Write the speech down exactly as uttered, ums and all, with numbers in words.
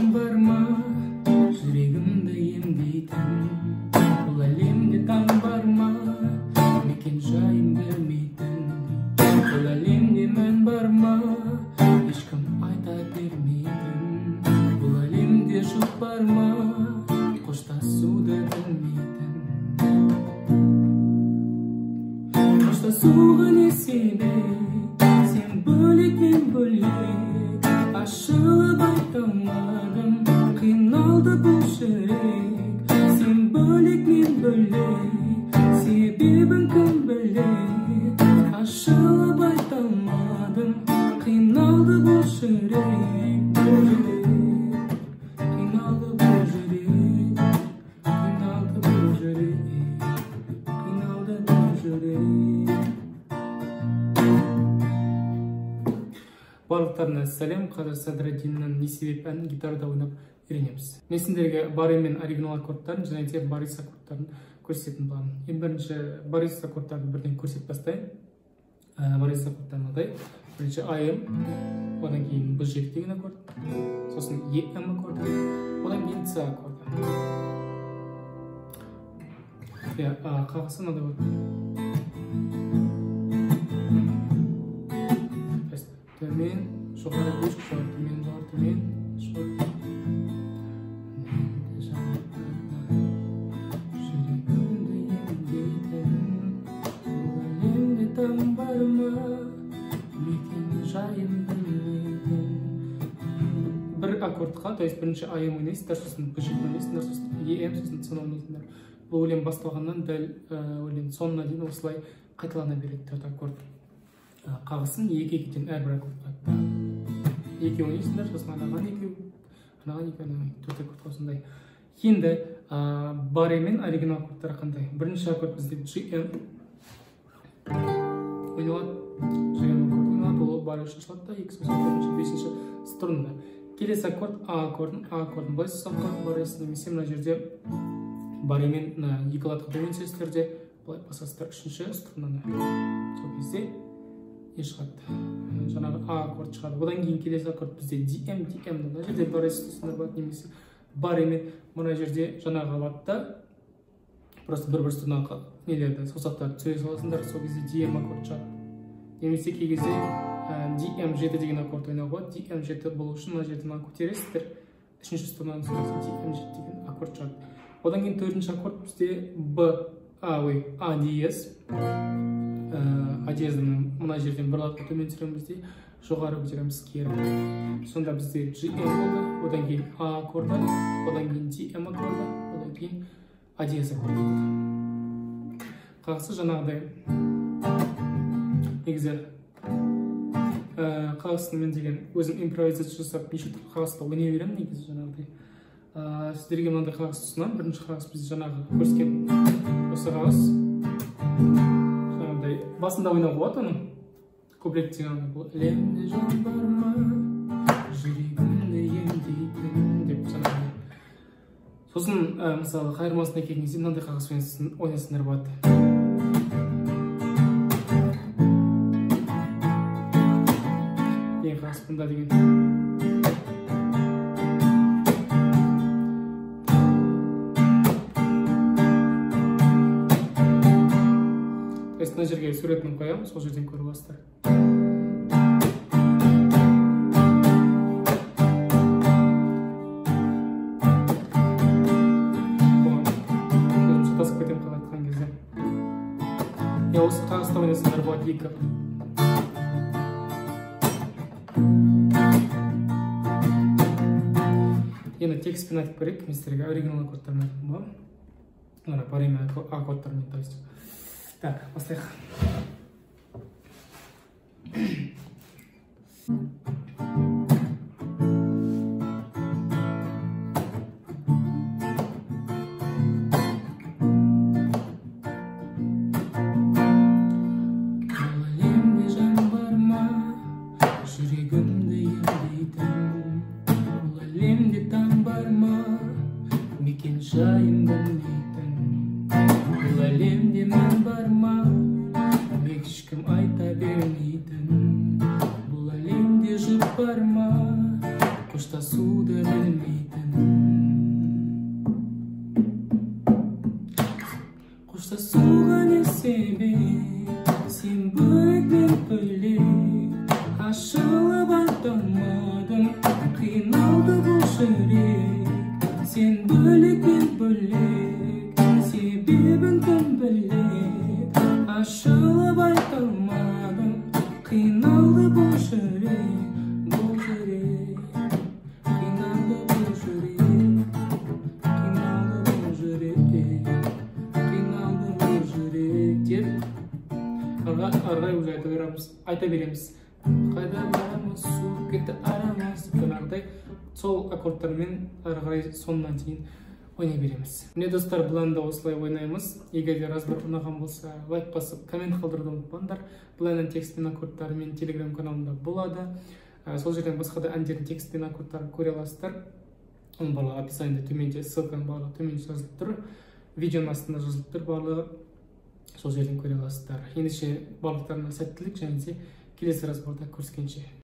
жан бар ма, жүрегімді емдейтін? Бұл әлемде таң бар ма, мекен жайын білмейтін? Бұл әлемде мән бар ма, ешкім айта бермейтін? Бұл әлемде жұп бар ма, қоштасуды білмейтін? Қоштасуға не себеп? Сен бөлек, мен бөлек, ашылып айта алмадым, қиналды бұл жүрек. Сен бөлек, мен бөлек, себебін кім білек? Ашылып айта алмадым, қиналды бұл жүрек. Қиналды бұл жүрек, қиналды бұл жүрек, қиналды бұл жүрек. Барлықтарына сәлем. Қазір Садраддиннің «Не себеп» әнін гитарада ойнап үйренеміз. Мен сендерге баримен оригинал аккордтарын және де барис аккордтарын көрсететін боламын. Ең бірінші барис аккордтарды бірден көрсетіп бастайын. Барис аккордтары мынадай. Бірінші АМ, одан кейін Б жеті деген аккорд, сосын ЕМ аккорды, одан кейін С аккорды. Қағысы мынадай болады. Төмен, жоғары көш, жоғары төмен, жоғары төмен, жоғары. Жүрегімді емдейтін, бұл әлемде таң бар ма, мекен жайын білмейтін? Бір аккордқа, то есть бірінші АМ ойнайсыңдар, сосын Б жеті ойнайсыңдар, сосын ЕМ, сосын С ойнайсыңдар. Бұл өлең басталғаннан дәл өлең соңына дейін осылай қайталана береді төрт аккорд. Қағысын екі-екіден әрбір аккордқа. Екі ойнайсыңдар, сосын анаған екі, анаған екі, анаған төрт аккордқа осындай. Енді баримен оригинал аккордтары қандай? Бірінші аккорд бізде G M ойналады. G M аккорд ойналады, ол бари үшін шалады да, екі, сосын төртінші, бесінші струнда. Келесі аккорд А аккордын, А аккордын былай сызсақ барайсың, немесе мына жерде баримен екі латқа төмен сестерде былай басасыздар үшінші струнаны. Сол кезде не шығады? Жаңағы А аккорд шығады. Одан кейін келесі аккорд бізде ди эм, ди эм. Мына жерде барис сестерде болады, немесе баримен мына жерде жаңағы латта просто бір-бір струнаға нелерді, саусақтарды түсіре саласыңдар, сол кезде ди эм аккорд шығады. Немесе кей кезде ди эм жеті деген аккорд ойнауға болады. ди эм жеті болу үшін мына жерден көтересіздер, үшінші струнаны соғасың, ди эм жеті деген аккорд шығады. Одан кейін төртінші аккорд бізде Б, А, ой, А диез. А диездің мына жерден бір латқа төмен түсіреміз де, жоғары көтереміз кері. Сонда бізде G M болды, одан кейін А аккорды, одан кейін ди эм аккорды, одан кейін А диез аккорды болды. Қағысы жаңағыдай. Негізі қағысын мен деген өзім импровизация жасап неше түрлі қағыста ойнай беремін негізі жаңағыдай. Сіздерге мынандай қағыс ұсынамын. Бірінші қағыс бізде жаңағы көрсеткен осы қағыс. Жаңағыдай басында ойнауға болады оның. Куплет деген бұл әлемде жан бар ма, жүрегімді емдейтін деп жаңағыдай. Сосын мысалы қайырмасына келген кезде мынандай қағыс ойнасыңдар болады. Ең қағыс бұнда деген. Мына жерге суретін қоямын, сол жерден көріп аласыздар. Өзім шатасып кетемін қағатқан кезде. Осы қағыста ойнасыңдар болады екі. Енді текстпен айтып көрейік, мен сіздерге оригинал аккордтармен айтып боламын. Мына баримен аккордтармен, то есть. Так, поставь. Әлемде жан бар ма, жүрегімді емдейтін? Бұл әлемде таң бар ма, мекен жайын білмейтін? Бұл әлемде мән бар ма, ешкім айта бермейтін? Бұл әлемде жұп бар ма, қоштасуды білмейтін? болса соған не себеп? Сен бөлек мен бөлек, ашылып айта алмадым, қиналды бұл жүрек. Сен бөлек мен бөлек, себебін кім білек, ашылып айта алмадым, қиналды бұл жүрек, бұл жүрек, қиналды бұл жүрек, қиналды бұл жүрек, қиналды бұл жүрек деп арғай уже айта береміз, айта береміз. Қайда барамыз, суып кетті арамыз, жаңағыдай сол аккордтармен ары қарай соңына дейін ойнай береміз. Міне достар, бұл әнді осылай ойнаймыз. Егер де разбор ұнаған болса, лайк басып, коммент қалдыруды ұмытпаңдар. Бұл әннің текст пен аккордтары мен телеграм каналымда болады. Сол жерден басқа да әндердің текст пен аккордтарын көре аласыздар. Оның барлығы описаниеде төменде, ссылканың барлығы төменде жазылып тұр. Видеоның астында жазылып тұр, барлығы сол жерден көре аласыздар. Ендеше барлықтарына сәттілік, және де келесі разборда көріскенше.